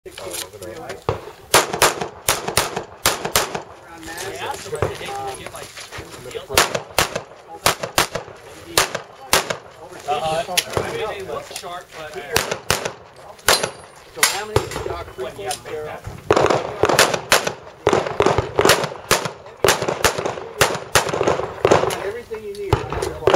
They look sharp, but so how many stock prequels there are? Everything you need.